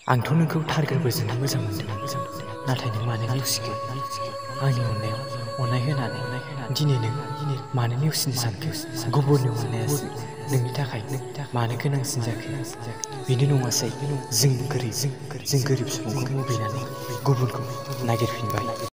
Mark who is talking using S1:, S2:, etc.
S1: आंथ' नोंखौ थार गोरबोजोंनो मोजां मोनदों, नाथाय नों मानो नेवसिखो? आंनि अननायाव अननाय होनानै दिनै नों मानो नेवसिनो सानखो? गुबुननि अननायासो नोंनि थाखाय मानो गोनांसिन जाखो? बेनो नङासै जों गोरिब सुबुंखौ मुगैनानै गुबुनखौ नागिरफिनबाय।